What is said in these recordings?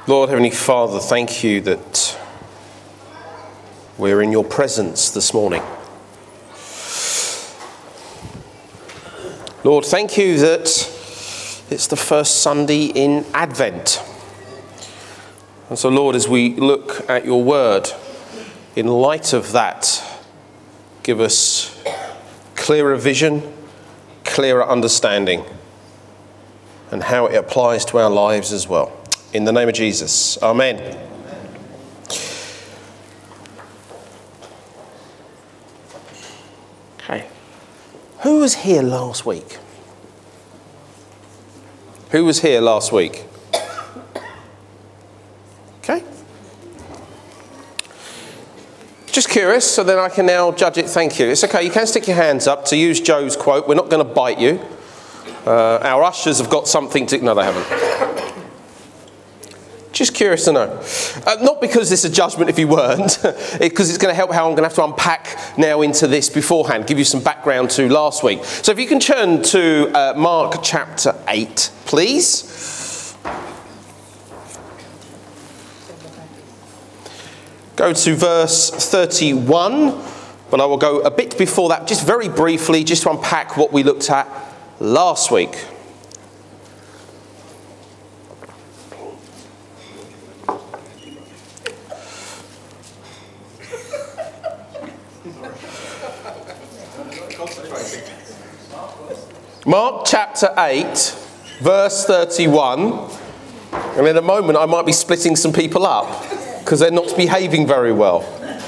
Lord, Heavenly Father, thank you that we're in your presence this morning. Lord, thank you that it's the first Sunday in Advent. And so, Lord, as we look at your word, in light of that, give us clearer vision, clearer understanding, and how it applies to our lives as well. In the name of Jesus, amen. Okay. Who was here last week? Who was here last week? Okay. Just curious, so then I can now judge it. Thank you. It's okay, you can stick your hands up. To use Joe's quote, we're not going to bite you. Our ushers have got something to... No, they haven't. Just curious to know. Not because this is a judgment if you weren't, because it's going to help how I'm going to have to unpack now into this beforehand, give you some background to last week. So if you can turn to Mark chapter 8, please. Go to verse 31, but I will go a bit before that, just very briefly, just to unpack what we looked at last week. Mark chapter 8, verse 31, and in a moment I might be splitting some people up because they're not behaving very well.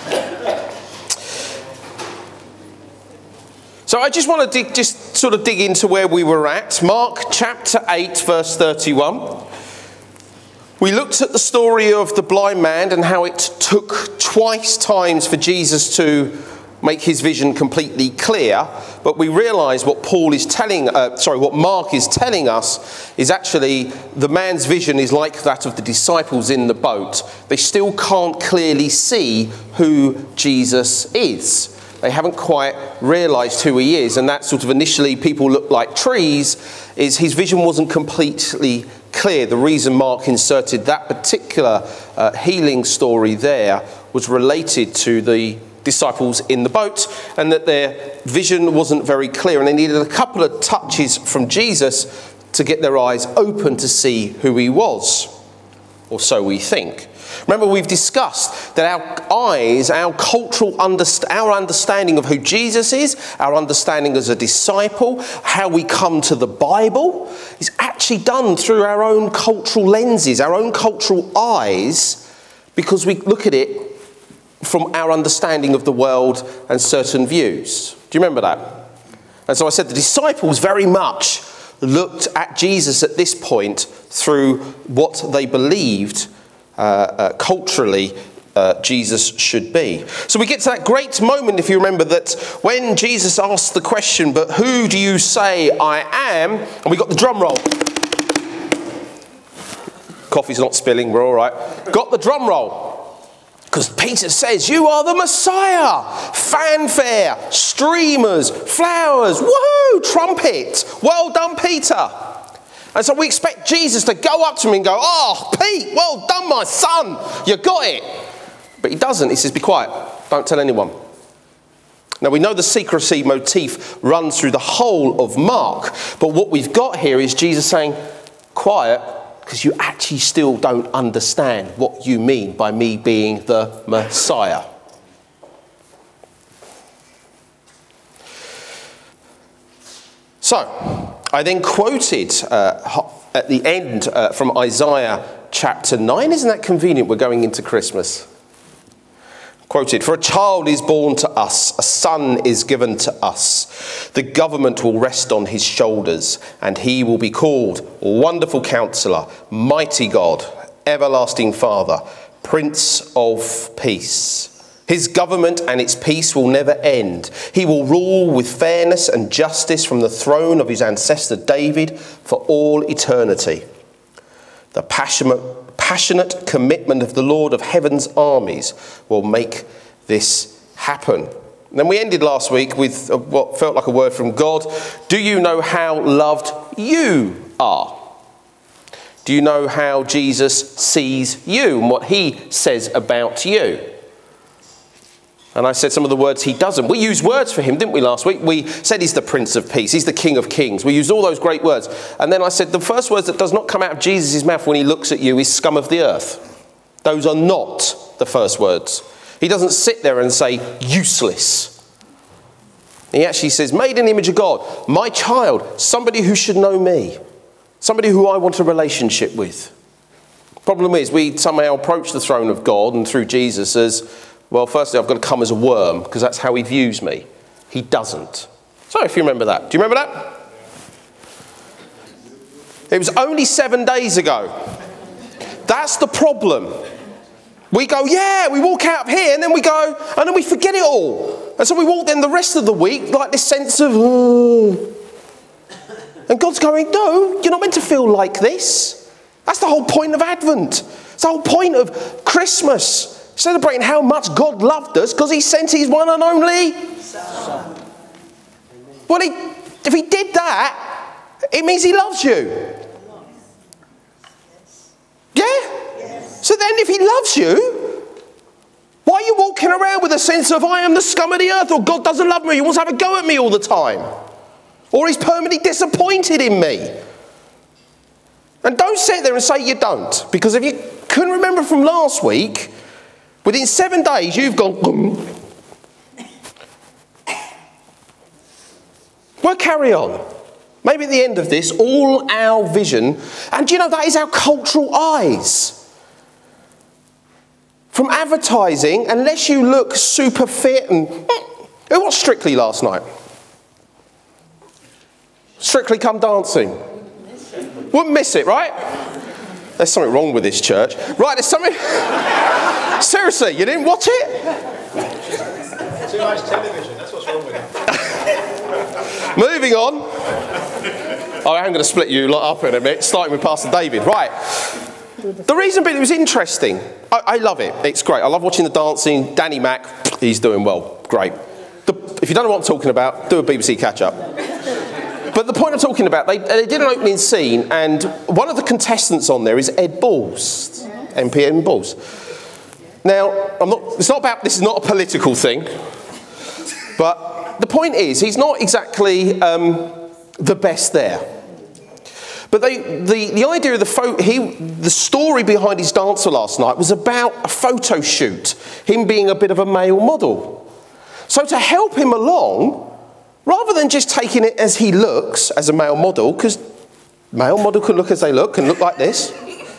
So I just want to dig into where we were at. Mark chapter 8, verse 31. We looked at the story of the blind man and how it took twice times for Jesus to make his vision completely clear, but we realise what what Mark is telling us is actually the man's vision is like that of the disciples in the boat. They still can't clearly see who Jesus is. They haven't quite realised who he is, and that sort of initially people look like trees, is his vision wasn't completely clear. The reason Mark inserted that particular healing story there was related to the disciples in the boat, and that their vision wasn't very clear, and they needed a couple of touches from Jesus to get their eyes open to see who he was, or so we think. Remember, we've discussed that our eyes, our our understanding of who Jesus is, our understanding as a disciple, how we come to the Bible, is actually done through our own cultural lenses, our own cultural eyes, because we look at it from our understanding of the world and certain views. Do you remember that? And so I said the disciples very much looked at Jesus at this point through what they believed culturally Jesus should be. So we get to that great moment, if you remember, that when Jesus asked the question, but who do you say I am? And we got the drum roll. Coffee's not spilling, we're all right. Got the drum roll. Because Peter says, you are the Messiah. Fanfare, streamers, flowers, woohoo, trumpet. Well done, Peter. And so we expect Jesus to go up to him and go, oh, Pete, well done, my son. You got it. But he doesn't. He says, be quiet. Don't tell anyone. Now, we know the secrecy motif runs through the whole of Mark. But what we've got here is Jesus saying, quiet, because you actually still don't understand what you mean by me being the Messiah. So, I then quoted at the end from Isaiah chapter 9. Isn't that convenient? We're going into Christmas. Quoted, for a child is born to us, a son is given to us. The government will rest on his shoulders, and he will be called Wonderful Counselor, Mighty God, Everlasting Father, Prince of Peace. His government and its peace will never end. He will rule with fairness and justice from the throne of his ancestor David for all eternity. The passionate commitment of the Lord of heaven's armies will make this happen. And then we ended last week with what felt like a word from God. Do you know how loved you are? Do you know how Jesus sees you and what he says about you? And I said some of the words he doesn't. We used words for him, didn't we, last week? We said he's the Prince of Peace. He's the King of Kings. We used all those great words. And then I said the first words that does not come out of Jesus' mouth when he looks at you is scum of the earth. Those are not the first words. He doesn't sit there and say useless. He actually says, made in the image of God, my child, somebody who should know me, somebody who I want a relationship with. Problem is, we somehow approach the throne of God and through Jesus as, well, firstly, I've got to come as a worm because that's how he views me. He doesn't. So if you remember that. Do you remember that? It was only 7 days ago. That's the problem. We go, yeah, we walk out of here and then we go, and then we forget it all. And so we walk then the rest of the week like this sense of, oh. And God's going, no, you're not meant to feel like this. That's the whole point of Advent. It's the whole point of Christmas. Celebrating how much God loved us because he sent his one and only Son. Well, if he did that, it means he loves you. Yeah? Yes. So then if he loves you, why are you walking around with a sense of I am the scum of the earth, or God doesn't love me, he wants to have a go at me all the time, or he's permanently disappointed in me? And don't sit there and say you don't, because if you couldn't remember from last week, within 7 days you've gone, well, carry on. Maybe at the end of this, all our vision, and you know, that is our cultural eyes. From advertising, unless you look super fit and... Who watched Strictly last night? Strictly Come Dancing. Wouldn't miss it, right? There's something wrong with this church. Right, there's something... Seriously, you didn't watch it? Too much television, that's what's wrong with it. Moving on. Oh, I'm going to split you lot up in a minute, starting with Pastor David. Right. The reason being, it was interesting. I love it. It's great. I love watching the dancing. Danny Mac, he's doing well. Great. If you don't know what I'm talking about, do a BBC catch-up. But the point I'm talking about, they did an opening scene, and one of the contestants on there is Ed Balls, MP Ed Balls. Now, this is not a political thing, but the point is, he's not exactly the best there. But the idea of the story behind his dancer last night was about a photo shoot, him being a bit of a male model. So to help him along, rather than just taking it as he looks, as a male model, because male model can look as they look, can look like this.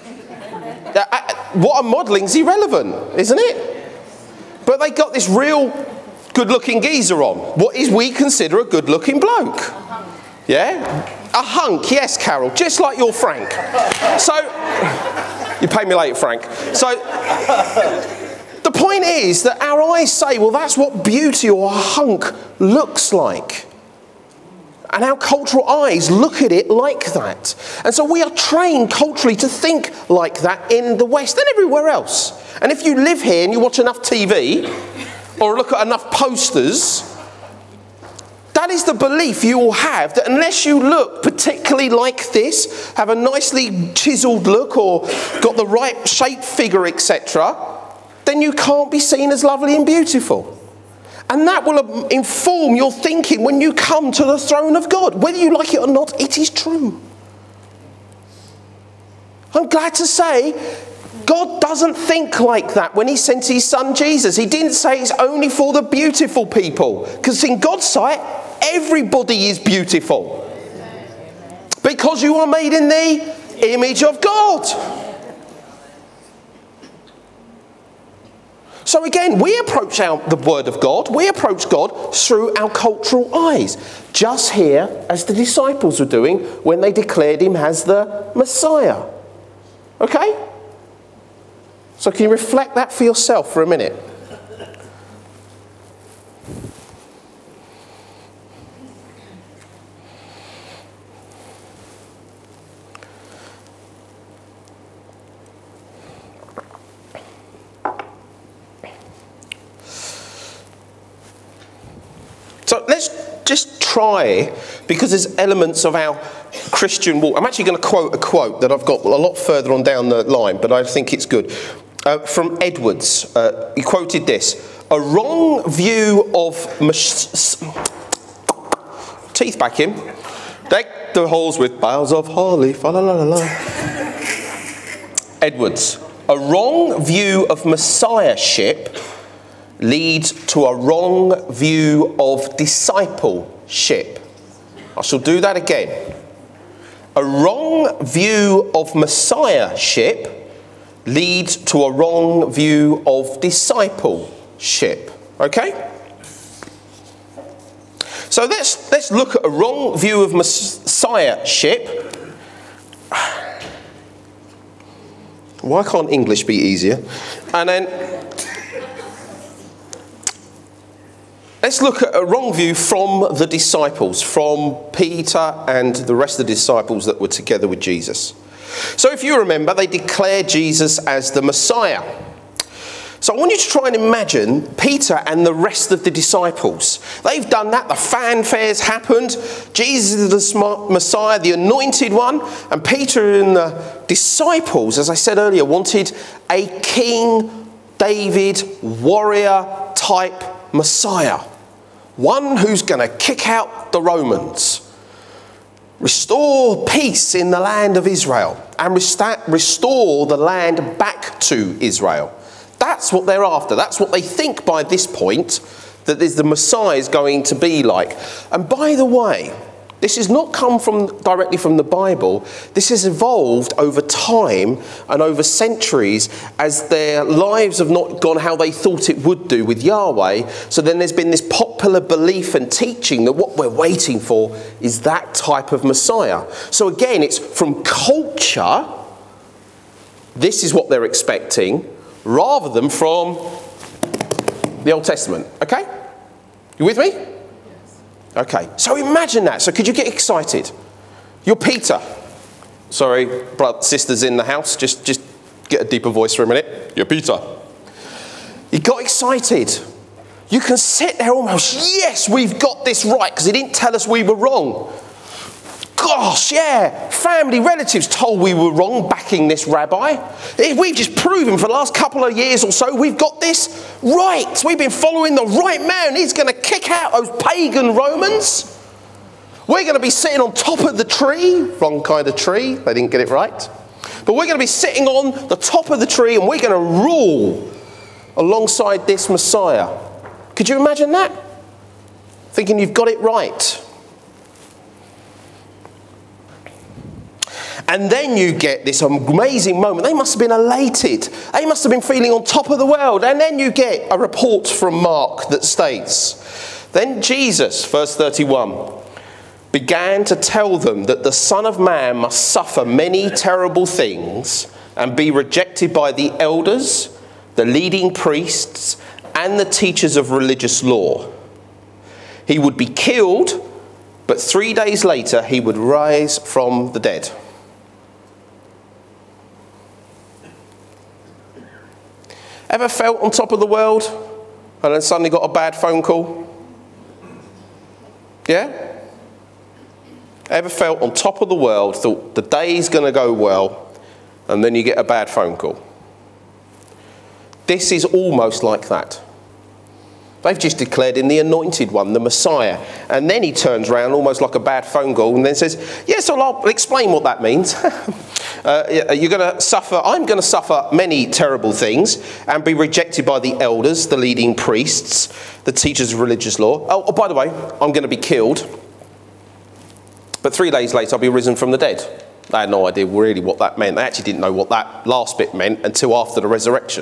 What I'm modelling is irrelevant, isn't it? But they got this real good-looking geezer on. What is we consider a good-looking bloke? Yeah? A hunk, yes, Carol, just like your Frank. So, you pay me later, Frank. So, the point is that our eyes say, well, that's what beauty or a hunk looks like. And our cultural eyes look at it like that. And so we are trained culturally to think like that in the West and everywhere else. And if you live here and you watch enough TV or look at enough posters, that is the belief you will have, that unless you look particularly like this, have a nicely chiseled look or got the right shape, figure, etc., then you can't be seen as lovely and beautiful. And that will inform your thinking when you come to the throne of God. Whether you like it or not, it is true. I'm glad to say God doesn't think like that when he sent his son Jesus. He didn't say it's only for the beautiful people. Because in God's sight, everybody is beautiful. Because you are made in the image of God. So again, we approach the Word of God, we approach God through our cultural eyes. Just here, as the disciples were doing when they declared him as the Messiah. Okay? So can you reflect that for yourself for a minute? So let's just try, because there's elements of our Christian walk. I'm actually going to quote a quote that I've got a lot further on down the line, but I think it's good. From Edwards, he quoted this: "A wrong view of teeth back in. Deck the halls with boughs of holly." Fa la la la la. Edwards: "A wrong view of messiahship leads to a wrong view of discipleship." I shall do that again. A wrong view of messiahship leads to a wrong view of discipleship. Okay? So let's look at a wrong view of messiahship. Why can't English be easier? And then let's look at a wrong view from the disciples, from Peter and the rest of the disciples that were together with Jesus. So if you remember, they declared Jesus as the Messiah. So I want you to try and imagine Peter and the rest of the disciples. They've done that, the fanfare's happened, Jesus is the Messiah, the anointed one, and Peter and the disciples, as I said earlier, wanted a King David warrior type Messiah. One who's going to kick out the Romans, restore peace in the land of Israel, and restore the land back to Israel. That's what they're after. That's what they think by this point that the Messiah is going to be like. And by the way, this has not come directly from the Bible. This has evolved over time and over centuries as their lives have not gone how they thought it would do with Yahweh. So then there's been this popular belief and teaching that what we're waiting for is that type of Messiah. So again, it's from culture. This is what they're expecting, rather than from the Old Testament. Okay? You with me? Okay, so imagine that. So could you get excited? You're Peter. Sorry, brothers, sisters in the house, just get a deeper voice for a minute. You're Peter. You got excited. You can sit there almost, yes, we've got this right, because he didn't tell us we were wrong. Gosh, yeah, family, relatives told we were wrong backing this rabbi. We've just proven for the last couple of years or so we've got this right. We've been following the right man. He's going to kick out those pagan Romans. We're going to be sitting on top of the tree. Wrong kind of tree. They didn't get it right. But we're going to be sitting on the top of the tree and we're going to rule alongside this Messiah. Could you imagine that? Thinking you've got it right. And then you get this amazing moment. They must have been elated. They must have been feeling on top of the world. And then you get a report from Mark that states, "Then Jesus," verse 31, "began to tell them that the Son of Man must suffer many terrible things and be rejected by the elders, the leading priests, and the teachers of religious law. He would be killed, but 3 days later he would rise from the dead." Ever felt on top of the world and then suddenly got a bad phone call? Yeah? Ever felt on top of the world, thought the day's going to go well, and then you get a bad phone call? This is almost like that. They've just declared him the anointed one, the Messiah. And then he turns around almost like a bad phone call and then says, "Yes, I'll explain what that means. You're going to suffer, I'm going to suffer many terrible things and be rejected by the elders, the leading priests, the teachers of religious law. Oh, by the way, I'm going to be killed. But 3 days later, I'll be risen from the dead." They had no idea really what that meant. They actually didn't know what that last bit meant until after the resurrection.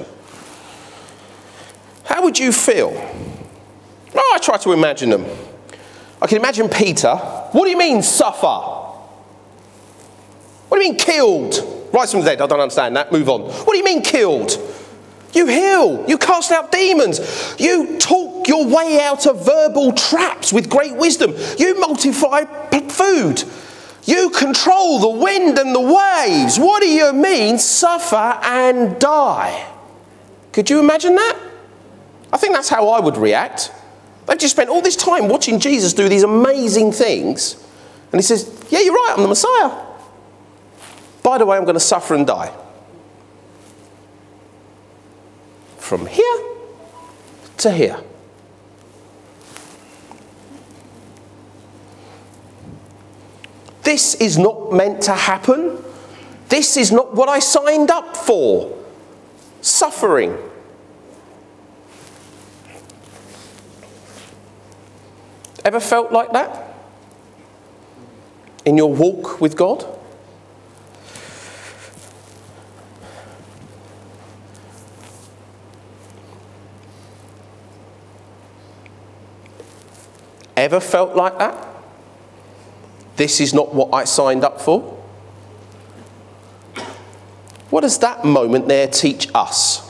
How would you feel? Oh, I try to imagine them. I can imagine Peter. "What do you mean, suffer? What do you mean, killed? Rise from the dead." I don't understand that. Move on. "What do you mean, killed? You heal. You cast out demons. You talk your way out of verbal traps with great wisdom. You multiply food. You control the wind and the waves. What do you mean, suffer and die?" Could you imagine that? I think that's how I would react. They've just spent all this time watching Jesus do these amazing things, And he says, yeah, you're right, I'm the Messiah. By the way, I'm going to suffer and die. From here to here. This is not meant to happen. This is not what I signed up for. Suffering. Ever felt like that? In your walk with God? Ever felt like that? This is not what I signed up for? What does that moment there teach us?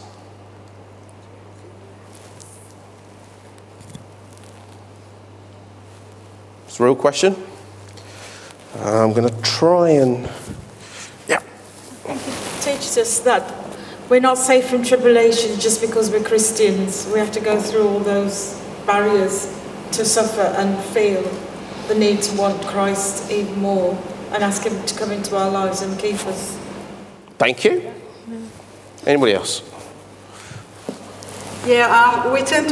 It's a real question. I'm going to try and... Yeah. It teaches us that we're not safe from tribulation just because we're Christians. We have to go through all those barriers to suffer and feel the need to want Christ even more and ask him to come into our lives and keep us. Thank you. Anybody else? Yeah, we tend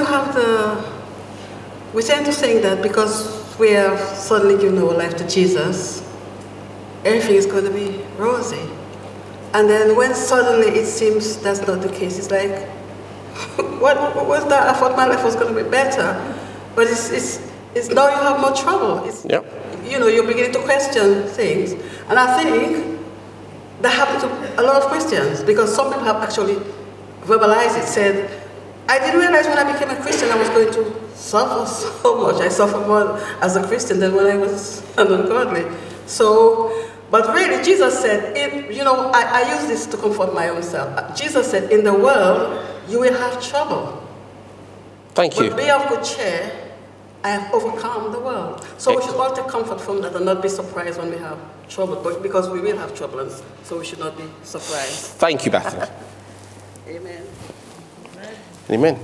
to think that because we have suddenly given our life to Jesus, everything is going to be rosy. And then when suddenly it seems that's not the case, it's like, what was that? I thought my life was going to be better. But it's now you have more trouble. Yep. You know, you're beginning to question things. And I think that happened to a lot of Christians, because some people have actually verbalized it, said, I didn't realize when I became a Christian I was going to suffer so much. I suffer more as a Christian than when I was ungodly. So, but really Jesus said, I use this to comfort my own self. Jesus said, in the world you will have trouble. Thank you. But be of good cheer, I have overcome the world. So we should all take comfort from that and not be surprised when we have trouble, but because we will have trouble, and so we should not be surprised. Thank you, Bethany. Amen. Amen.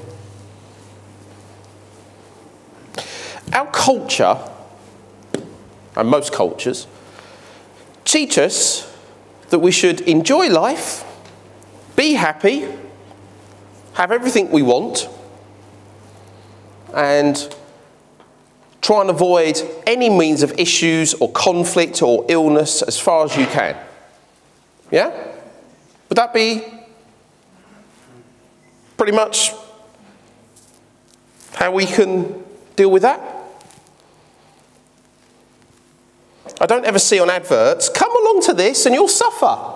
Our culture, and most cultures, teach us that we should enjoy life, be happy, have everything we want, and try and avoid any means of issues or conflict or illness as far as you can. Yeah? Would that be pretty much how we can deal with that? I don't ever see on adverts, come along to this and you'll suffer.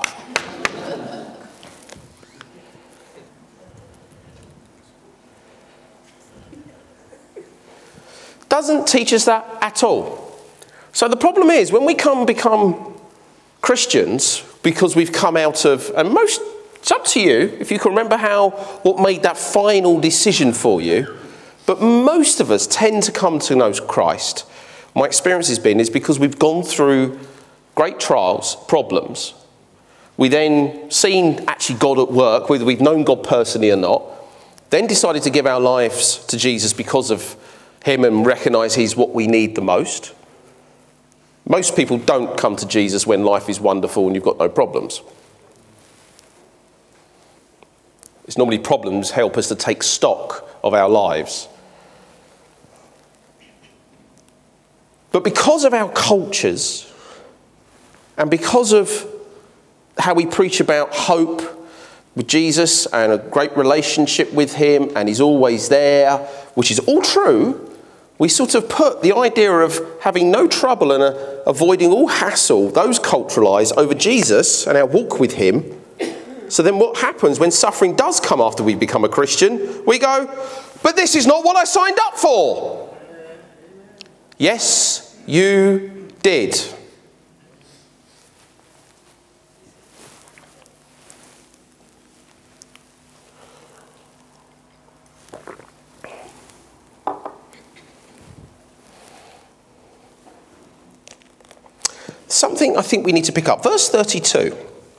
Doesn't teach us that at all. So the problem is, when we become Christians, because we've come out of, and it's up to you, if you can remember what made that final decision for you, but most of us tend to come to know Christ. My experience has been, is because we've gone through great trials, problems. We then seen actually God at work, whether we've known God personally or not, then decided to give our lives to Jesus because of him and recognise he's what we need the most. Most people don't come to Jesus when life is wonderful and you've got no problems. It's normally problems help us to take stock of our lives. But because of our cultures and because of how we preach about hope with Jesus and a great relationship with him and he's always there, which is all true, we sort of put the idea of having no trouble and avoiding all hassle, those culturalised, over Jesus and our walk with him. So then what happens when suffering does come after we become a Christian? We go, but this is not what I signed up for. Yes, you did. Something I think we need to pick up. Verse 32.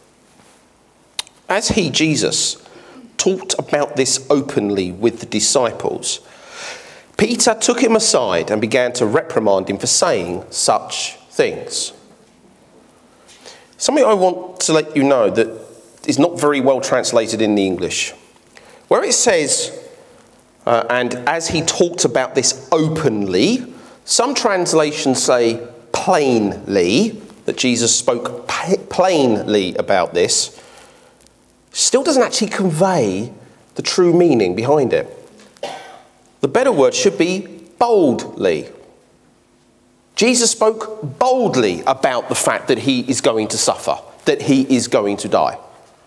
As he, Jesus, talked about this openly with the disciples, Peter took him aside and began to reprimand him for saying such things. Something I want to let you know that is not very well translated in the English. Where it says, and as he talked about this openly, some translations say plainly, that Jesus spoke plainly about this, still doesn't actually convey the true meaning behind it. The better word should be boldly. Jesus spoke boldly about the fact that he is going to suffer, that he is going to die.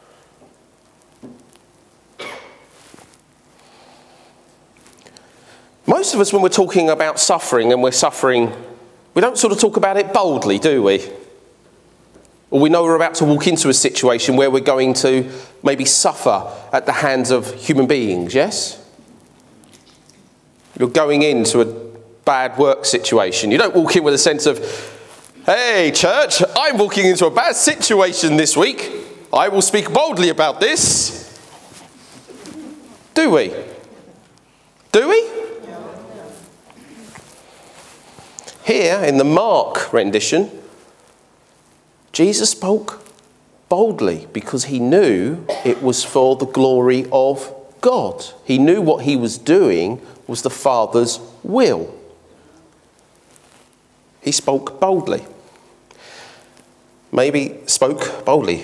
Most of us, when we're talking about suffering and we're suffering, we don't sort of talk about it boldly, do we? Or we know we're about to walk into a situation where we're going to maybe suffer at the hands of human beings, yes? You're going into a bad work situation. You don't walk in with a sense of, hey, church, I'm walking into a bad situation this week. I will speak boldly about this. Do we? Do we? Here, in the Mark rendition, Jesus spoke boldly because he knew it was for the glory of God. He knew what he was doing was the Father's will. He spoke boldly. Maybe spoke boldly.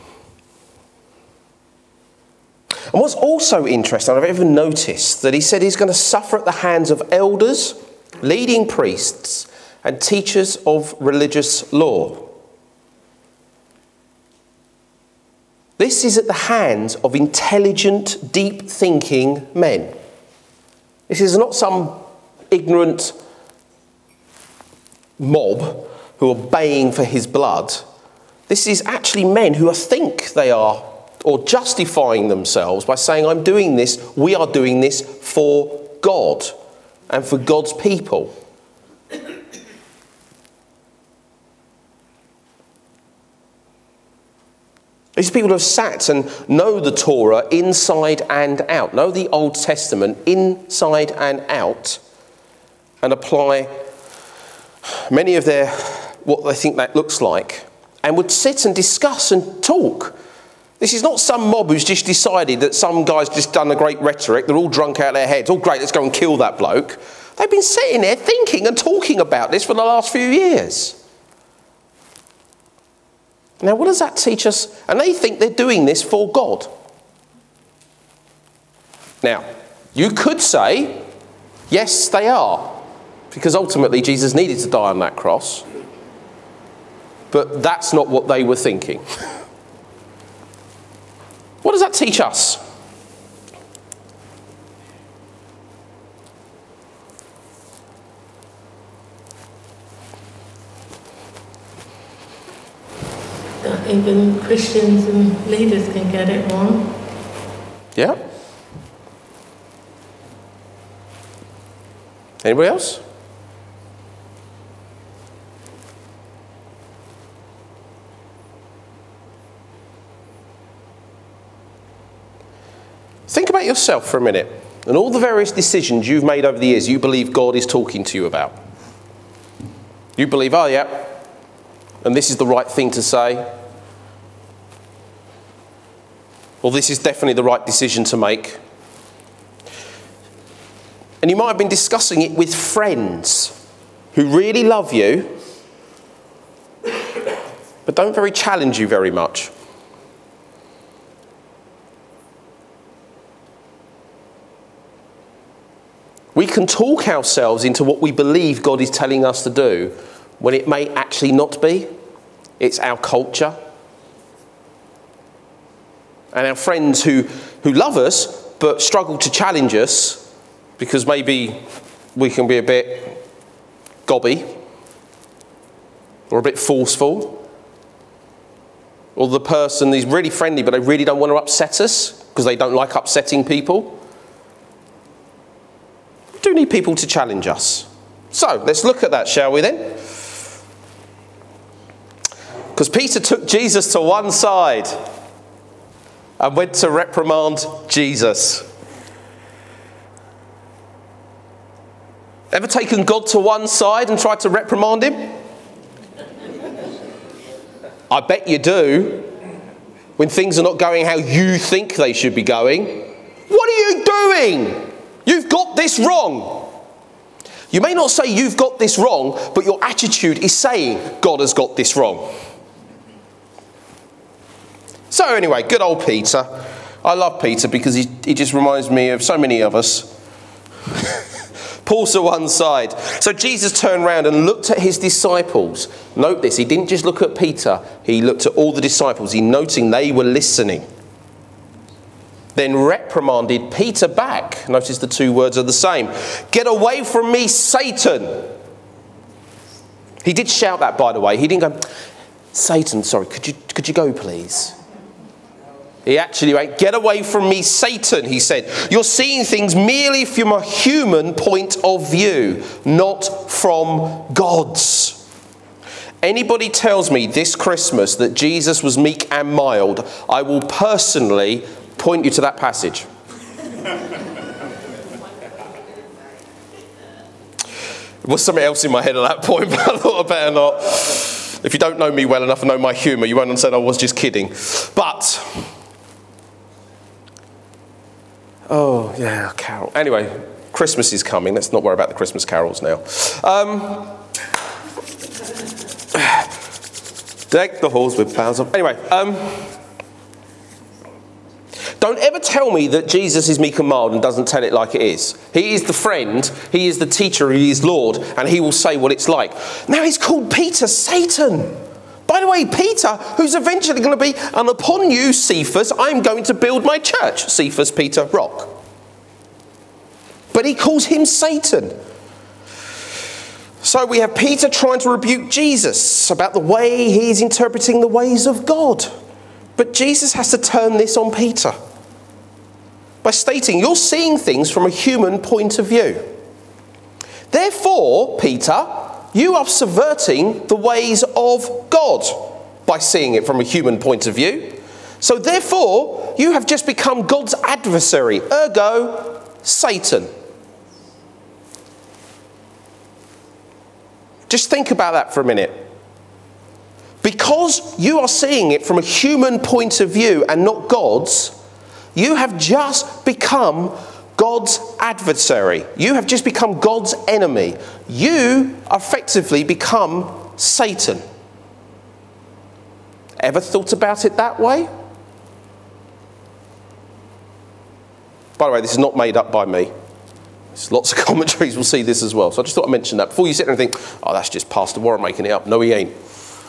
And what's also interesting, I've even noticed that he said he's going to suffer at the hands of elders, leading priests, and teachers of religious law. This is at the hands of intelligent, deep-thinking men. This is not some ignorant mob who are baying for his blood. This is actually men who think they are, or justifying themselves by saying, I'm doing this, we are doing this for God and for God's people. These people have sat and know the Torah inside and out, know the Old Testament inside and out, and apply many of what they think that looks like, and would sit and discuss and talk. This is not some mob who's just decided that some guy's just done a great rhetoric, they're all drunk out of their heads, oh great, let's go and kill that bloke. They've been sitting there thinking and talking about this for the last few years. Now, what does that teach us? And they think they're doing this for God. Now, you could say, yes, they are, because ultimately Jesus needed to die on that cross. But that's not what they were thinking. What does that teach us? Even Christians and leaders can get it wrong. Yeah. Anybody else? Think about yourself for a minute and all the various decisions you've made over the years you believe God is talking to you about. You believe, oh yeah, and this is the right thing to say. Well, this is definitely the right decision to make. And you might have been discussing it with friends who really love you, but don't very challenge you very much. We can talk ourselves into what we believe God is telling us to do when it may actually not be. It's our culture. And our friends who love us but struggle to challenge us because maybe we can be a bit gobby or a bit forceful. Or the person is really friendly but they really don't want to upset us because they don't like upsetting people. We do need people to challenge us. So let's look at that, shall we then? Because Peter took Jesus to one side and went to reprimand Jesus. Ever taken God to one side and tried to reprimand him? I bet you do. When things are not going how you think they should be going. What are you doing? You've got this wrong. You may not say you've got this wrong, but your attitude is saying God has got this wrong. So anyway, good old Peter. I love Peter because he just reminds me of so many of us. Pulls to one side. So Jesus turned around and looked at his disciples. Note this, he didn't just look at Peter, he looked at all the disciples. He noting they were listening. Then reprimanded Peter back. Notice the two words are the same. Get away from me, Satan. He did shout that, by the way. He didn't go, Satan, sorry, could you go, please? He actually went, get away from me, Satan, he said. You're seeing things merely from a human point of view, not from God's. Anybody tells me this Christmas that Jesus was meek and mild, I will personally point you to that passage. There was something else in my head at that point, but I thought I better not. If you don't know me well enough and know my humour, you won't understand I was just kidding. But, oh yeah, carol. Anyway, Christmas is coming. Let's not worry about the Christmas carols now. Deck the halls with boughs of... Anyway, don't ever tell me that Jesus is meek and mild and doesn't tell it like it is. He is the friend, he is the teacher, he is Lord, and he will say what it's like. Now he's called Peter Satan. By the way, Peter, who's eventually going to be, and upon you, Cephas, I'm going to build my church. Cephas, Peter, rock. But he calls him Satan. So we have Peter trying to rebuke Jesus about the way he's interpreting the ways of God. But Jesus has to turn this on Peter by stating, you're seeing things from a human point of view. Therefore, Peter, you are subverting the ways of God by seeing it from a human point of view. So therefore, you have just become God's adversary, ergo, Satan. Just think about that for a minute. Because you are seeing it from a human point of view and not God's, you have just become God's adversary. You have just become God's enemy. You effectively become Satan. Ever thought about it that way? By the way, this is not made up by me. There's lots of commentaries will see this as well. So I just thought I'd mention that before you sit there and think, oh, that's just Pastor Warren making it up. No, he ain't.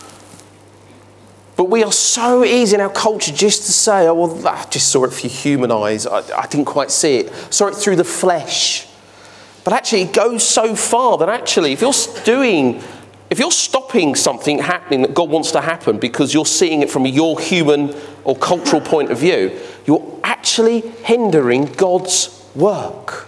But we are so easy in our culture just to say, oh, well, I just saw it through human eyes. I didn't quite see it. Saw it through the flesh. But actually, it goes so far that actually, if you're stopping something happening that God wants to happen because you're seeing it from your human or cultural point of view, you're actually hindering God's work.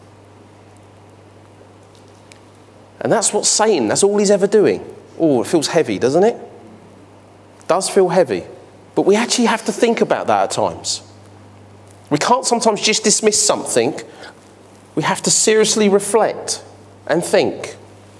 And that's what Satan, that's all he's ever doing. Oh, it feels heavy, doesn't it? It does feel heavy. But we actually have to think about that at times. We can't sometimes just dismiss something. We have to seriously reflect and think.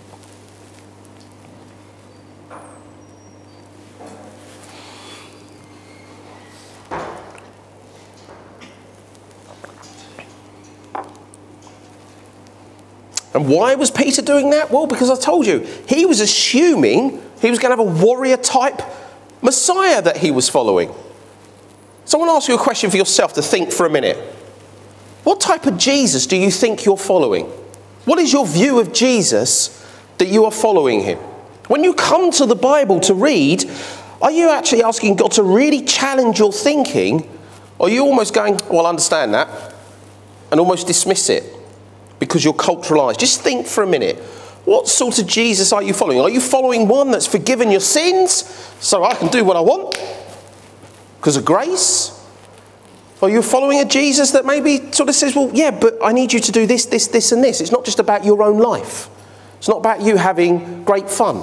And why was Peter doing that? Well, because I told you, he was assuming he was going to have a warrior type Messiah that he was following. So I want to ask you a question for yourself to think for a minute. What type of Jesus do you think you're following? What is your view of Jesus that you are following him? When you come to the Bible to read, are you actually asking God to really challenge your thinking? Or are you almost going, well, I understand that, and almost dismiss it? Because you're culturalized. Just think for a minute. What sort of Jesus are you following? Are you following one that's forgiven your sins so I can do what I want because of grace? Or are you following a Jesus that maybe sort of says, well, yeah, but I need you to do this, this, this, and this. It's not just about your own life. It's not about you having great fun.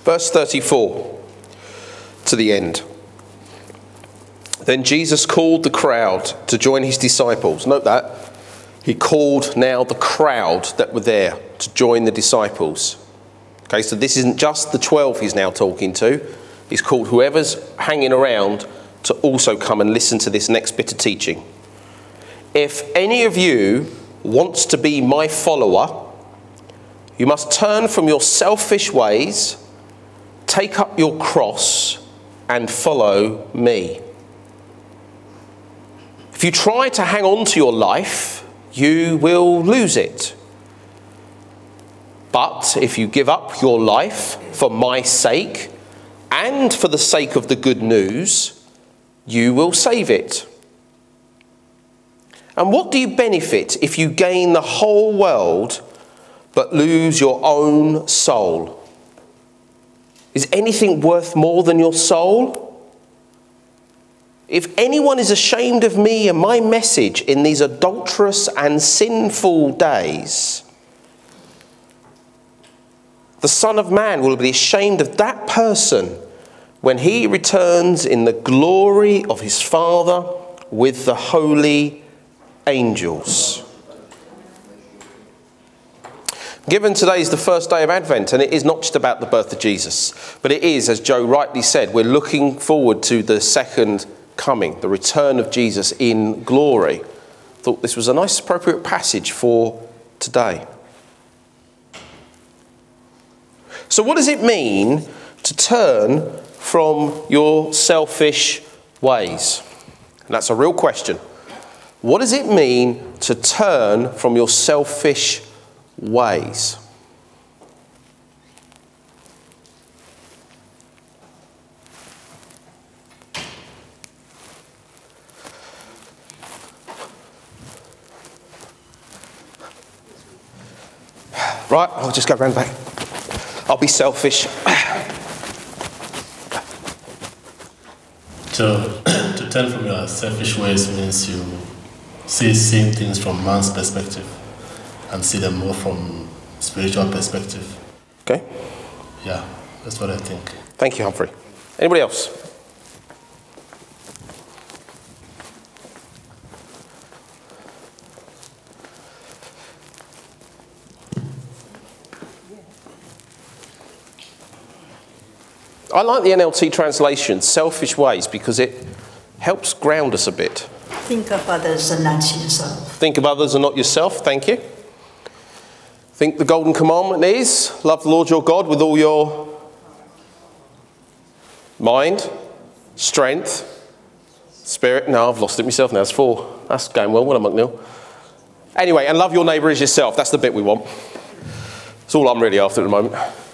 Verse 34 to the end. Then Jesus called the crowd to join his disciples. Note that. He called now the crowd that were there to join the disciples. Okay, so this isn't just the 12 he's now talking to. He's called whoever's hanging around to also come and listen to this next bit of teaching. If any of you wants to be my follower, you must turn from your selfish ways, take up your cross, and follow me. If you try to hang on to your life, you will lose it. But if you give up your life for my sake and for the sake of the good news, you will save it. And what do you benefit if you gain the whole world but lose your own soul? Is anything worth more than your soul? If anyone is ashamed of me and my message in these adulterous and sinful days, the Son of Man will be ashamed of that person when he returns in the glory of his Father with the holy angels. Given today is the first day of Advent, and it is not just about the birth of Jesus, but it is, as Joe rightly said, we're looking forward to the second coming, the return of Jesus in glory. Thought this was a nice appropriate passage for today. So what does it mean to turn from your selfish ways? And that's a real question. What does it mean to turn from your selfish ways? Right, I'll just go round back. I'll be selfish. To turn from your selfish ways means you seeing things from man's perspective and see them more from spiritual perspective. Okay. Yeah, that's what I think. Thank you, Humphrey. Anybody else? I like the NLT translation, selfish ways, because it helps ground us a bit. Think of others and not yourself. Think of others and not yourself, thank you. Think the golden commandment is, love the Lord your God with all your mind, strength, spirit. No, I've lost it myself now, it's 4. That's going well, well, McNeil. Anyway, and love your neighbour as yourself, that's the bit we want. That's all I'm really after at the moment.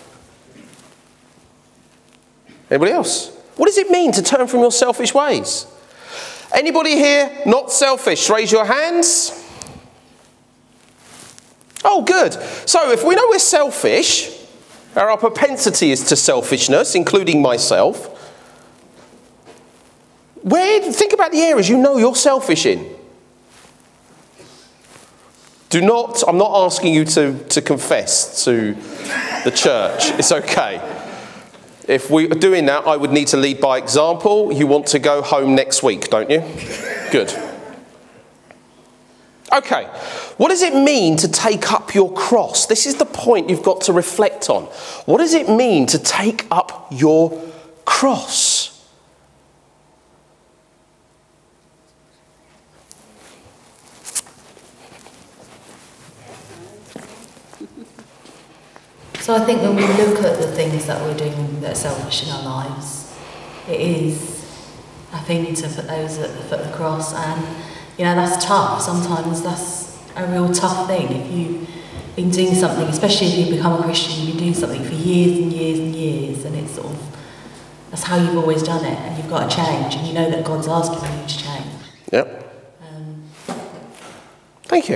Anybody else? What does it mean to turn from your selfish ways? Anybody here not selfish? Raise your hands. Oh, good. So if we know we're selfish, our propensity is to selfishness, including myself. Think about the areas you know you're selfish in. I'm not asking you to confess to the church. It's okay. If we are doing that, I would need to lead by example. You want to go home next week, don't you? Good. Okay. What does it mean to take up your cross? This is the point you've got to reflect on. What does it mean to take up your cross? So I think when we look at the things that we're doing that are selfish in our lives, it is a thing to put those at the foot of the cross, and that's tough. Sometimes that's a real tough thing. If you've been doing something, especially if you've become a Christian, you've been doing something for years and years and years, and it's that's how you've always done it, and you've got to change, and you know that God's asking you to change. Yep. Thank you.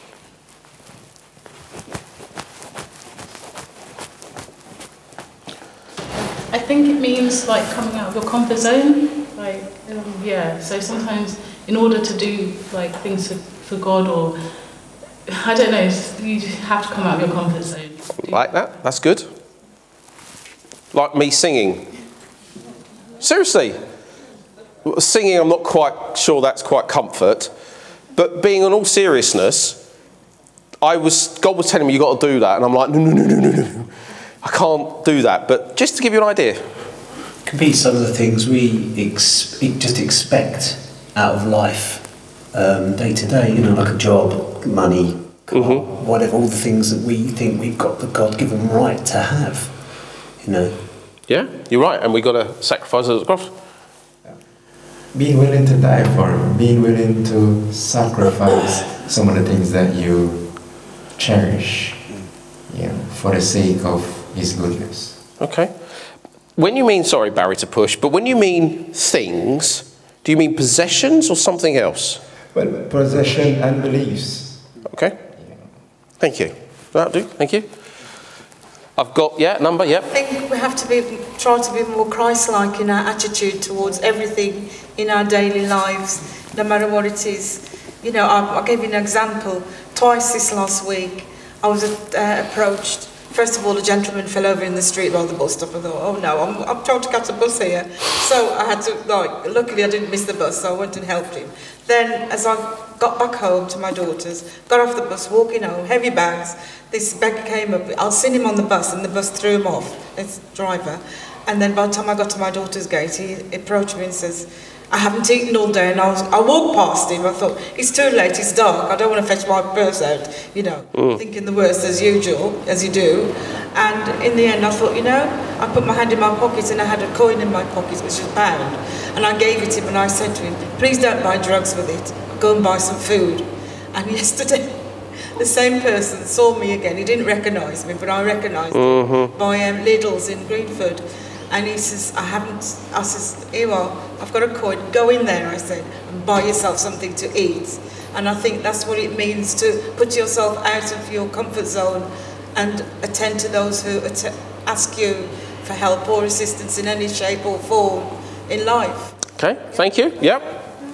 I think it means coming out of your comfort zone. So sometimes in order to do things for God, or I don't know, you have to come out of your comfort zone. Like that? That's good. Like me singing. Seriously. Singing, I'm not quite sure that's quite comfort. But being in all seriousness, God was telling me, you've got to do that. And I'm like, no. I can't do that. But just to give you an idea. It could be some of the things we just expect out of life day to day, like a job, money, car, whatever, all the things that we think we've got the God-given right to have, Yeah, you're right, and we've got to sacrifice it at the cross. Being willing to die for him, being willing to sacrifice some of the things that you cherish, for the sake of his goodness. Okay. When you mean, sorry Barry to push, but when you mean things, do you mean possessions or something else? Well, possession and beliefs. Okay. Thank you. That'll do, thank you. I've got, number, I think we have to try to be more Christ-like in our attitude towards everything in our daily lives, no matter what it is. I'll give you an example. Twice this last week, I was approached. First of all, a gentleman fell over in the street by the bus stop. I thought, oh no, I'm trying to catch a bus here. So I had to, luckily I didn't miss the bus, so I went and helped him. Then, as I got back home to my daughters, got off the bus, walking home, heavy bags, this beggar came up. I'd seen him on the bus, and the bus threw him off, this driver. And then by the time I got to my daughter's gate, he approached me and says, I haven't eaten all day, and I walked past him. I thought, it's too late, it's dark, I don't want to fetch my purse out, thinking the worst as usual, as you do. And in the end, I thought, I put my hand in my pocket, and I had a coin in my pocket, which was £1. And I gave it to him, and I said to him, please don't buy drugs with it, go and buy some food. And yesterday, the same person saw me again. He didn't recognise me, but I recognised him by Lidl's in Greenford. And he says, I says, here you are, I've got a coin, go in there, I said, and buy yourself something to eat. And I think that's what it means to put yourself out of your comfort zone and attend to those who ask you for help or assistance in any shape or form in life. Okay, thank you. Yep.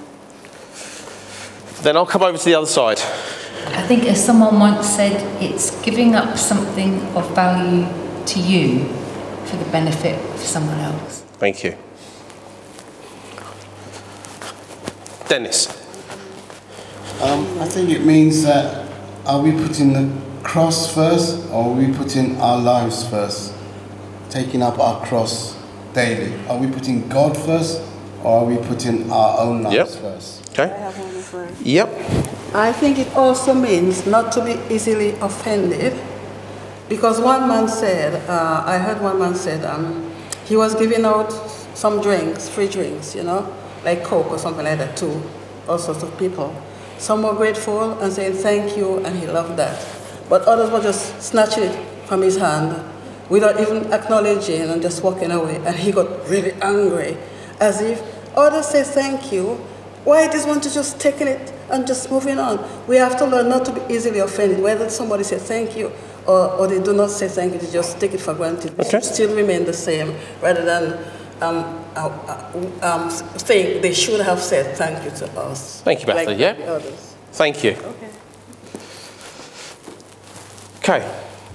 Then I'll come over to the other side. I think as someone once said, it's giving up something of value to you for the benefit of someone else. Thank you. Dennis. I think it means that are we putting the cross first, or are we putting our lives first? Taking up our cross daily. Are we putting God first, or are we putting our own lives first? Okay. I have one as well. Yep. I think it also means not to be easily offended, because one man said, I heard one man said, he was giving out some drinks, free drinks, like Coke or something like that to all sorts of people. Some were grateful and saying thank you, and he loved that. But others were just snatching it from his hand without even acknowledging and just walking away. And he got really angry, as if others say thank you, why does one to just taking it and just moving on? We have to learn not to be easily offended, whether somebody says thank you or they do not say thank you, they just take it for granted. Okay. Still remain the same, rather than think they should have said thank you to us. Thank you, Bethany. Like yeah. Others. Thank you. Okay.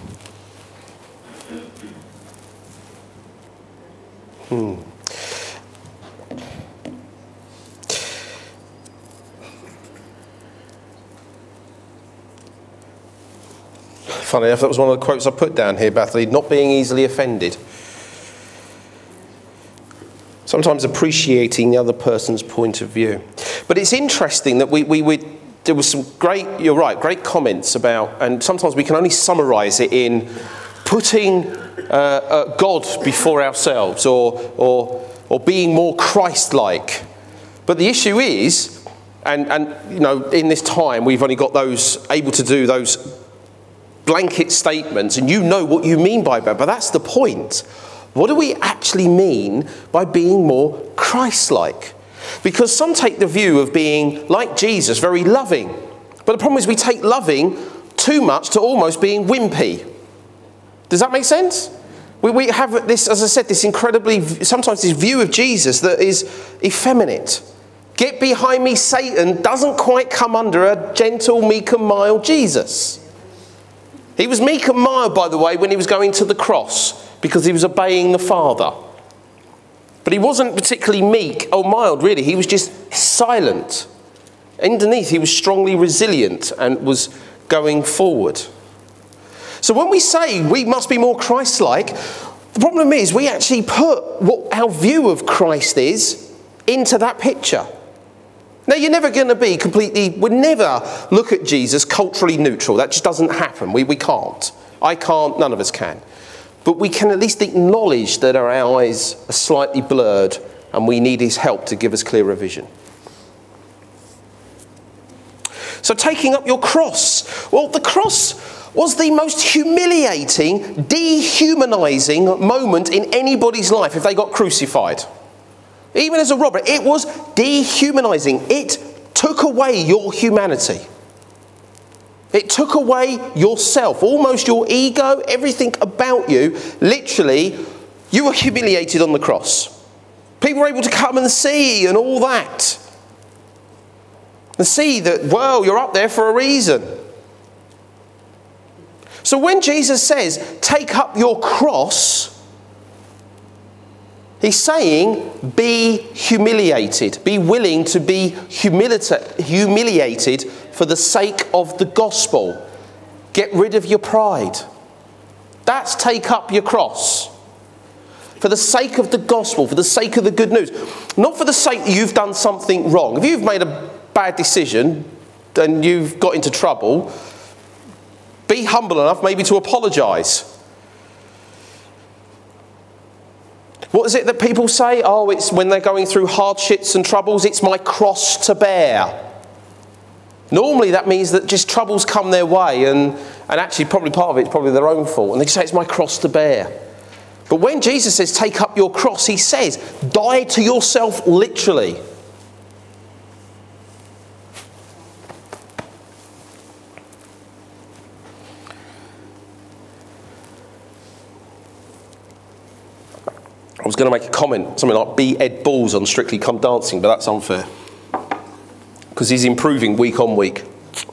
Funny enough, that was one of the quotes I put down here, Bethany, not being easily offended. Sometimes appreciating the other person's point of view. But it's interesting that there was some great comments about, and sometimes we can only summarise it in putting God before ourselves or being more Christ-like. But the issue is, and in this time we've only got those able to do those blanket statements, and you know what you mean by that, but that's the point. What do we actually mean by being more Christ-like? Because some take the view of being like Jesus, very loving. But the problem is we take loving too much to almost being wimpy. Does that make sense? We have this, as I said, this incredibly, sometimes this view of Jesus that is effeminate. Get behind me, Satan doesn't quite come under a gentle, meek and mild Jesus. He was meek and mild, by the way, when he was going to the cross. because he was obeying the Father. But he wasn't particularly meek or mild, really. He was just silent. Underneath, he was strongly resilient and was going forward. So when we say we must be more Christ-like, the problem is we actually put what our view of Christ is into that picture. Now, you're never going to be we'll never look at Jesus culturally neutral. That just doesn't happen. We can't. I can't, none of us can. But we can at least acknowledge that our eyes are slightly blurred and we need his help to give us clearer vision. So taking up your cross. Well, the cross was the most humiliating, dehumanising moment in anybody's life if they got crucified. Even as a robber, it was dehumanising. It took away your humanity. It took away yourself, almost your ego, everything about you. Literally, you were humiliated on the cross. People were able to come and see and all that. And see that, well, you're up there for a reason. So when Jesus says, take up your cross, he's saying, be humiliated. Be willing to be humiliated for the sake of the gospel. Get rid of your pride. That's take up your cross. For the sake of the gospel, for the sake of the good news. Not for the sake that you've done something wrong. If you've made a bad decision and you've got into trouble, be humble enough maybe to apologise. What is it that people say? Oh, it's when they're going through hardships and troubles, it's my cross to bear. Normally that means that just troubles come their way and actually probably part of it's probably their own fault. And they say it's my cross to bear. But when Jesus says take up your cross, he says die to yourself literally. I was going to make a comment, something like be Ed Balls on Strictly Come Dancing, but that's unfair. Because he's improving week on week.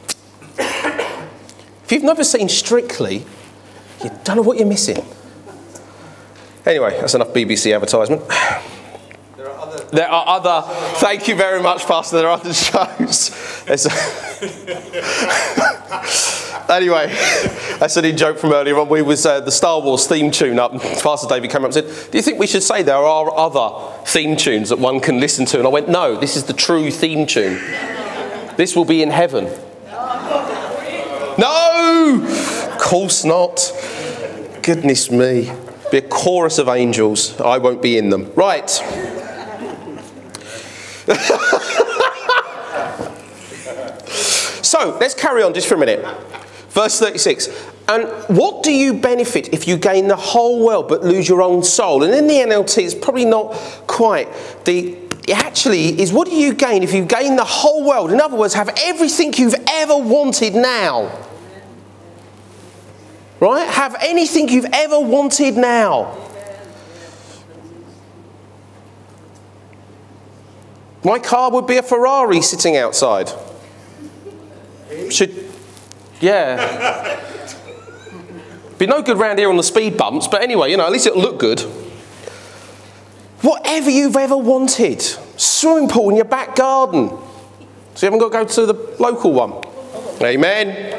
If you've never seen Strictly, you don't know what you're missing. Anyway, that's enough BBC advertisement. There are other, thank you very much, Pastor, there are other shows. Anyway, that's an in-joke from earlier on. We was the Star Wars theme tune up. Pastor David came up and said, do you think we should say there are other theme tunes that one can listen to? And I went, no, this is the true theme tune. This will be in heaven. No! Of course not. Goodness me. Be a chorus of angels. I won't be in them. Right. So, let's carry on just for a minute. Verse 36. And what do you benefit if you gain the whole world but lose your own soul? And in the NLT, it's probably not quite. It actually is, what do you gain if you gain the whole world? In other words, have everything you've ever wanted now. Right? Have anything you've ever wanted now. My car would be a Ferrari sitting outside. Yeah. Be no good round here on the speed bumps, but anyway, at least it'll look good. Whatever you've ever wanted. Swimming pool in your back garden. So you haven't got to go to the local one. Amen.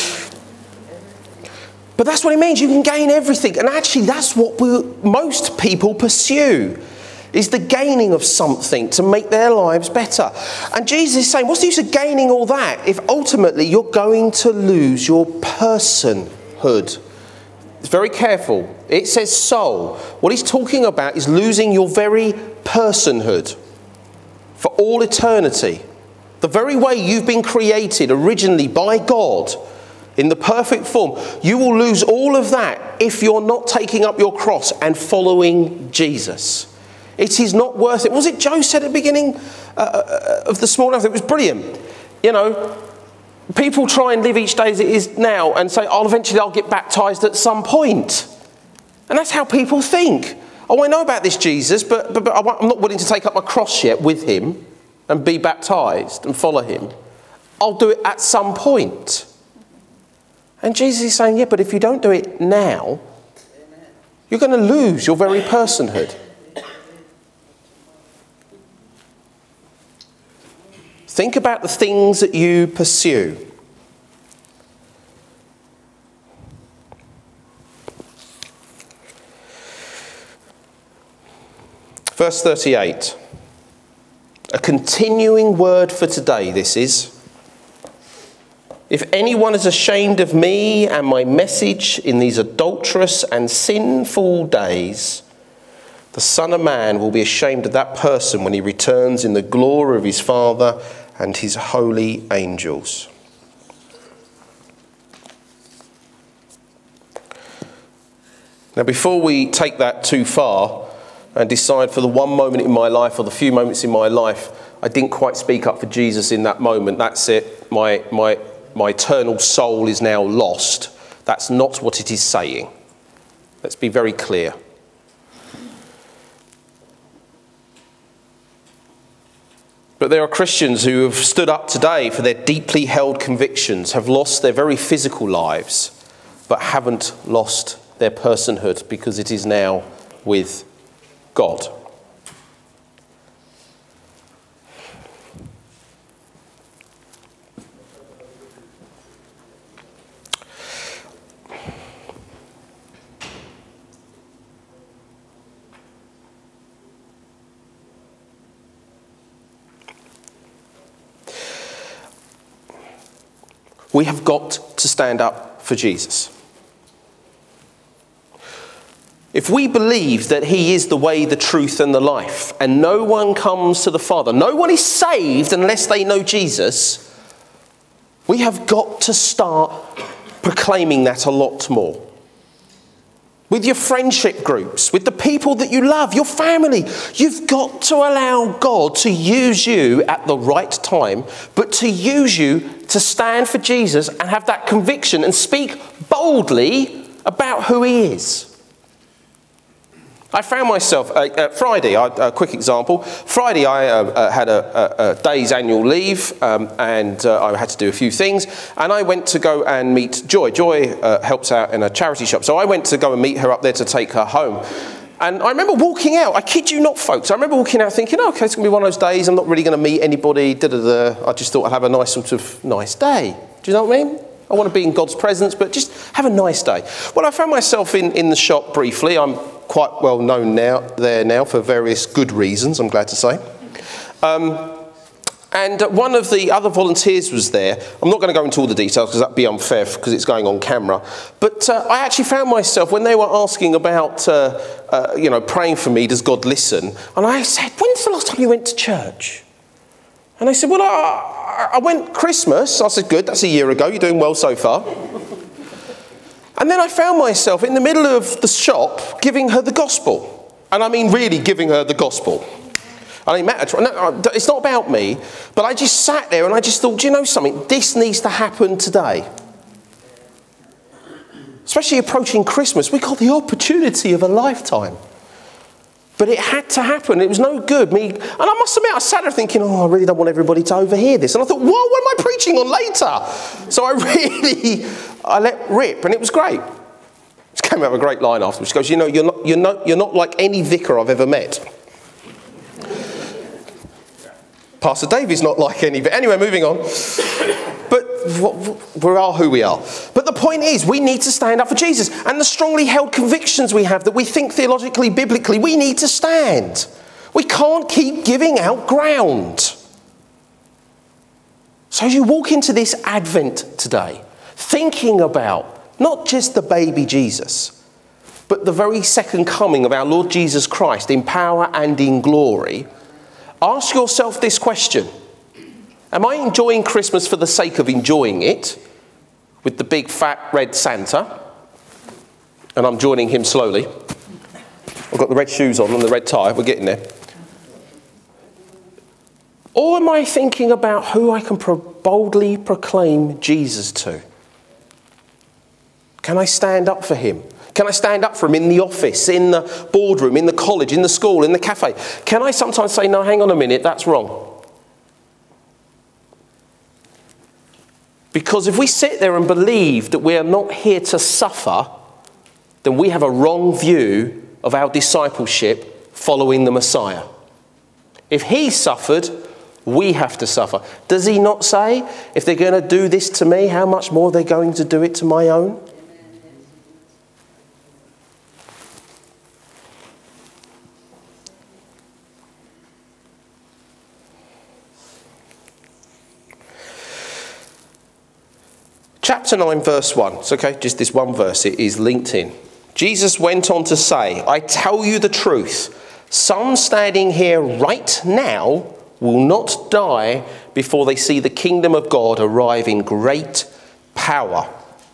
But that's what it means. You can gain everything. And actually, that's what most people pursue. Is the gaining of something to make their lives better. And Jesus is saying, what's the use of gaining all that if ultimately you're going to lose your personhood? It's very careful. It says soul. What he's talking about is losing your very personhood for all eternity. The very way you've been created originally by God in the perfect form, you will lose all of that if you're not taking up your cross and following Jesus. It is not worth it. Was it Joe said at the beginning of this morning? It was brilliant. People try and live each day as it is now and say, eventually I'll get baptised at some point. And that's how people think. Oh, I know about this Jesus, but I'm not willing to take up my cross yet with him and be baptised and follow him. I'll do it at some point. And Jesus is saying, yeah, but if you don't do it now, you're going to lose your very personhood. Think about the things that you pursue. Verse 38. A continuing word for today, this is. If anyone is ashamed of me and my message in these adulterous and sinful days, the Son of Man will be ashamed of that person when he returns in the glory of his Father and his holy angels. Now, before we take that too far and decide for the one moment in my life or the few moments in my life I didn't quite speak up for Jesus in that moment, that's it, my eternal soul is now lost. That's not what it is saying. Let's be very clear. But there are Christians who have stood up today for their deeply held convictions, have lost their very physical lives, but haven't lost their personhood because it is now with God. We have got to stand up for Jesus. If we believe that he is the way, the truth and the life, and no one comes to the Father, no one is saved unless they know Jesus, we have got to start proclaiming that a lot more. With your friendship groups, with the people that you love, your family, you've got to allow God to use you at the right time, but to use you to stand for Jesus and have that conviction and speak boldly about who he is. I found myself, Friday, a quick example, Friday I had a day's annual leave and I had to do a few things, and I went to go and meet Joy. Joy helps out in a charity shop, so I went to go and meet her up there to take her home. And I remember walking out, I kid you not folks, I remember walking out thinking, okay, it's going to be one of those days, I'm not really going to meet anybody, I just thought I'd have a nice day. Do you know what I mean? I want to be in God's presence, but just have a nice day. Well, I found myself in the shop briefly. I'm quite well known there for various good reasons, I'm glad to say. And one of the other volunteers was there. I'm not going to go into all the details because that'd be unfair because it's going on camera. But I actually found myself, when they were asking about, praying for me, does God listen? And I said, when's the last time you went to church? And they said, well, I went Christmas. I said, good, that's a year ago. You're doing well so far. And then I found myself in the middle of the shop giving her the gospel. And I mean really giving her the gospel. I mean, it's not about me, but I just sat there and I just thought, do you know something? This needs to happen today. Especially approaching Christmas, we got the opportunity of a lifetime. But it had to happen. It was no good. And I must admit, I sat there thinking, I really don't want everybody to overhear this. And I thought, what am I preaching on later? So I let rip, and it was great. She came out with a great line afterwards. She goes, you're not like any vicar I've ever met. Pastor David's not like any, but anyway, moving on. But we are who we are. But the point is, we need to stand up for Jesus. And the strongly held convictions we have that we think theologically, biblically, we need to stand. We can't keep giving out ground. So as you walk into this Advent today, thinking about not just the baby Jesus, but the very second coming of our Lord Jesus Christ in power and in glory, ask yourself this question. Am I enjoying Christmas for the sake of enjoying it with the big fat red Santa? And I'm joining him slowly. I've got the red shoes on and the red tie. We're getting there. Or am I thinking about who I can boldly proclaim Jesus to? Can I stand up for him? Can I stand up for him in the office, in the boardroom, in the college, in the school, in the cafe? Can I sometimes say, no, hang on a minute, that's wrong? Because if we sit there and believe that we are not here to suffer, then we have a wrong view of our discipleship following the Messiah. If he suffered, we have to suffer. Does he not say, if they're going to do this to me, how much more they're going to do it to my own? Chapter 9, verse 1. It's okay, just this one verse. It is linked in. Jesus went on to say, I tell you the truth. Some standing here right now will not die before they see the kingdom of God arrive in great power.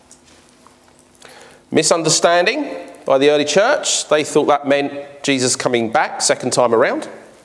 Misunderstanding by the early church. They thought that meant Jesus coming back second time around.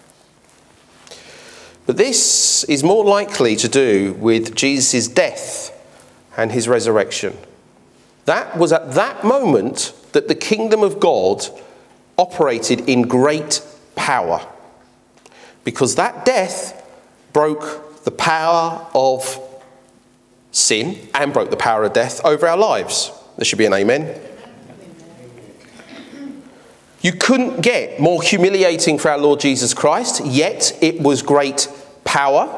But this is more likely to do with Jesus' death and his resurrection. That was at that moment that the kingdom of God operated in great power. Because that death broke the power of sin and broke the power of death over our lives. There should be an amen. You couldn't get more humiliating for our Lord Jesus Christ, yet it was great power.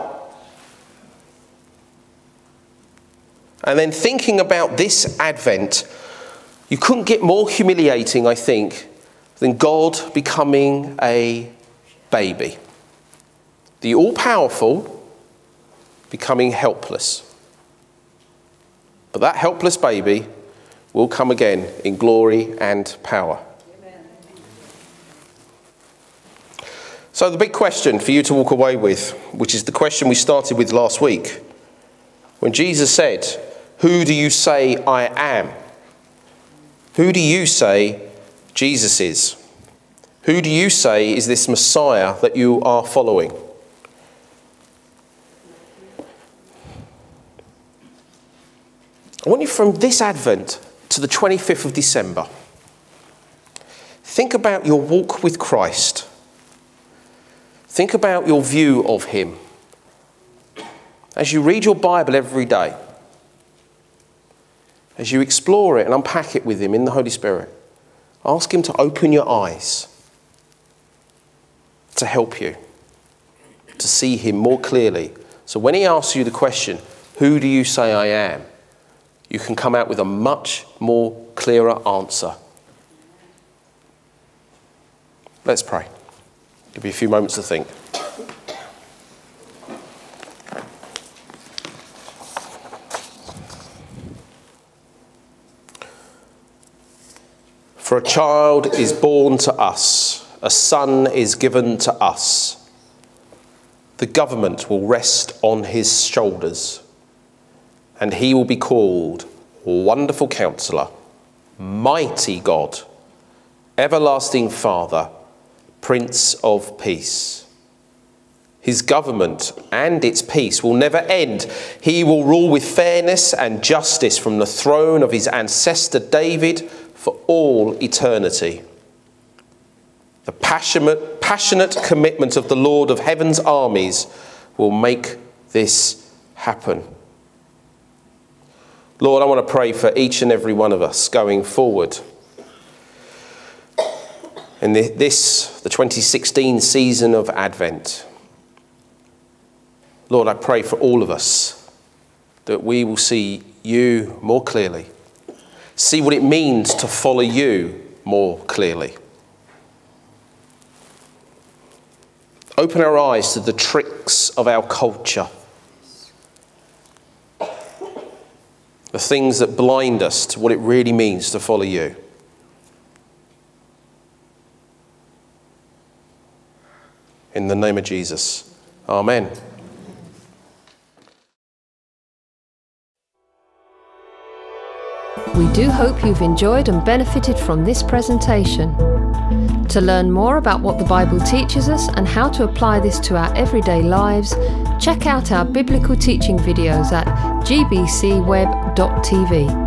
And then thinking about this Advent, you couldn't get more humiliating, I think, than God becoming a baby. The all-powerful becoming helpless. But that helpless baby will come again in glory and power. Amen. So the big question for you to walk away with, which is the question we started with last week, when Jesus said, who do you say I am? Who do you say Jesus is? Who do you say is this Messiah that you are following? I want you from this Advent to the 25th of December. Think about your walk with Christ. Think about your view of him. As you read your Bible every day, as you explore it and unpack it with him in the Holy Spirit, ask him to open your eyes to help you to see him more clearly. So when he asks you the question, who do you say I am? You can come out with a much more clearer answer. Let's pray. Give you a few moments to think. For a child is born to us, a son is given to us. The government will rest on his shoulders, and he will be called Wonderful Counselor, Mighty God, Everlasting Father, Prince of Peace. His government and its peace will never end. He will rule with fairness and justice from the throne of his ancestor David for all eternity. The passionate commitment of the Lord of Heaven's armies will make this happen. Lord, I want to pray for each and every one of us going forward. In the 2016 season of Advent. Lord, I pray for all of us that we will see you more clearly. See what it means to follow you more clearly. Open our eyes to the tricks of our culture. The things that blind us to what it really means to follow you. In the name of Jesus. Amen. We do hope you've enjoyed and benefited from this presentation. To learn more about what the Bible teaches us and how to apply this to our everyday lives, check out our biblical teaching videos at gbcweb.tv.